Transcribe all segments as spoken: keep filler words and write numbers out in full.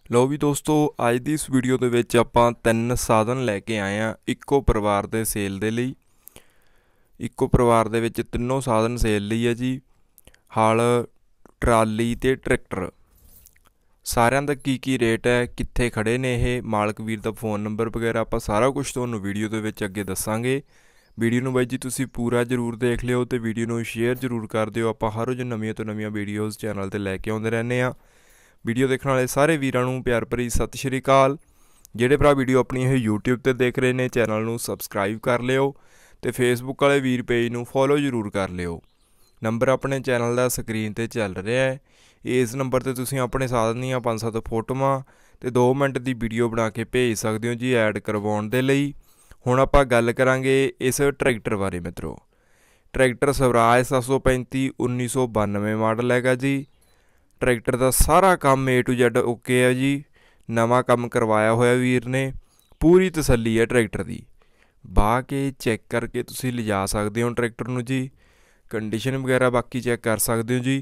लो भी दोस्तों अज की इस वीडियो दे विच आपां तीन साधन लैके आए हैं इक्को परिवार दे सेल दे लई। इक्को परिवार दे विच तिन्नों साधन सेल लई है जी। हल, ट्राली ते ट्रैक्टर सारिਆਂ ਦਾ की की रेट है, कित्थे खड़े ने ये, मालक वीर दा फोन नंबर वगैरह आपां सारा कुछ तुहानूं वीडियो दे विच अगे दस्सांगे। वीडियो नूं बाई जी तुसीं पूरा जरूर देख लिओ ते वीडियो नूं शेयर जरूर कर दिओ। आपां हर रोज़ नवीआं तो नवीआं वीडियोज़ चैनल ते लैके आउंदे रहिंदे आ। वीडियो देखने वाले सारे वीरां नूं प्यार भरी सत श्री अकाल। ਜਿਹੜੇ ਭਰਾ ਵੀਡੀਓ ਆਪਣੀ ਇਹ यूट्यूब ਤੇ ਦੇਖ ਰਹੇ ਨੇ ਚੈਨਲ ਨੂੰ ਸਬਸਕ੍ਰਾਈਬ ਕਰ ਲਿਓ ਤੇ ਫੇਸਬੁੱਕ ਵਾਲੇ ਵੀਰ ਪੇਜ ਨੂੰ ਫੋਲੋ ਜ਼ਰੂਰ ਕਰ ਲਿਓ। ਨੰਬਰ ਆਪਣੇ ਚੈਨਲ ਦਾ ਸਕਰੀਨ ਤੇ ਚੱਲ ਰਿਹਾ ਹੈ। ਇਸ ਨੰਬਰ ਤੇ ਤੁਸੀਂ ਆਪਣੇ ਸਾਧਨ ਦੀਆਂ ਪੰਜ ਸੱਤ ਫੋਟੋਆਂ ਤੇ ਦੋ ਮਿੰਟ ਦੀ ਵੀਡੀਓ ਬਣਾ ਕੇ ਭੇਜ ਸਕਦੇ ਹੋ ਜੀ ਐਡ ਕਰਵਾਉਣ ਦੇ ਲਈ। ਹੁਣ ਆਪਾਂ ਗੱਲ ਕਰਾਂਗੇ ਇਸ ਟਰੈਕਟਰ ਬਾਰੇ ਮਿੱਤਰੋ। ਟਰੈਕਟਰ ਸਵਰਾਜ ਸੱਤ ਸੌ ਪੈਂਤੀ ਉੱਨੀ ਸੌ ਬਾਨਵੇਂ ਮਾਡਲ ਹੈਗਾ जी। ट्रैक्टर का सारा काम ए टू जैड ओके है जी। नवा काम करवाया होया वीर ने, पूरी तसल्ली है ट्रैक्टर की। बाह के चैक करके तुसी लिजा सकते हो ट्रैक्टर नूं जी। कंडीशन वगैरह बाकी चैक कर सकते हो जी।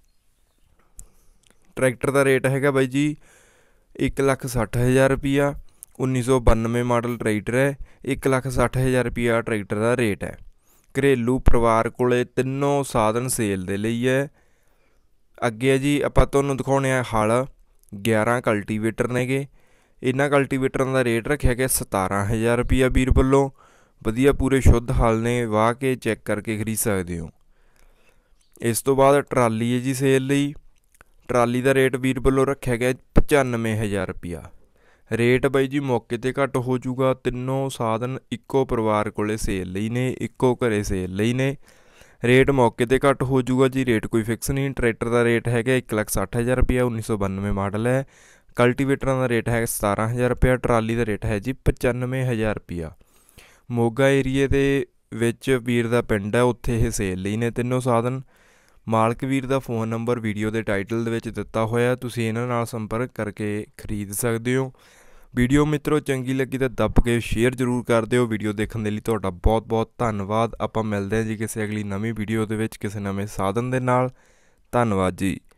ट्रैक्टर का रेट हैगा बाई जी एक लख सठ हज़ार रुपया। उन्नीस सौ बानवे मॉडल ट्रैक्टर है। एक लख सठ हज़ार रुपया ट्रैक्टर का रेट है। घरेलू परिवार कोले तिनों साधन सेल दे लई है। अगे है जी आपां तुहानूं दिखाउने आ हल ग्यारह कल्टीवेटर नेगे। इन्हां कल्टीवेटरां दा रेट रखिया गया सतारह हज़ार रुपया वीर वल्लों। वधिया पूरे शुद्ध हल ने, वाह के चैक करके खरीद सकते हो। इस तो बाद ट्राली है जी सेल लई। ट्राली का रेट वीर वल्लों रखिया गया पचानवे हज़ार रुपया। रेट बाई जी मौके ते घट हो जूगा। तिनों साधन इक्को परिवार कोले सेल लई ने, इक्को घरे सेल लई ने। रेट मौके ते घट हो जूगा जी, रेट कोई फिक्स नहीं। ट्रैक्टर का रेट है एक लख सठ हज़ार रुपया, उन्नीस सौ बानवे मॉडल है। कल्टीवेटर का रेट है सतारह हज़ार रुपया। ट्राली का रेट है जी पचानवे हज़ार रुपया। मोगा एरिए के विच वीर का पिंड है, उत्थे ये सेल लई ने तिनों साधन। मालक वीर का फोन नंबर वीडियो के टाइटल दे विच दिता होया, तुसीं इन्हां नाल संपर्क करके खरीद सकते हो। वीडियो मित्रों चंगी लगी तो दब के शेयर जरूर कर दिओ। वीडियो देखने के लिए तुहाडा बहुत बहुत धन्नवाद। आपां मिलदे हां जी किसी अगली नवीं वीडियो दे विच किसी नवें साधन दे नाल। धन्नवाद जी।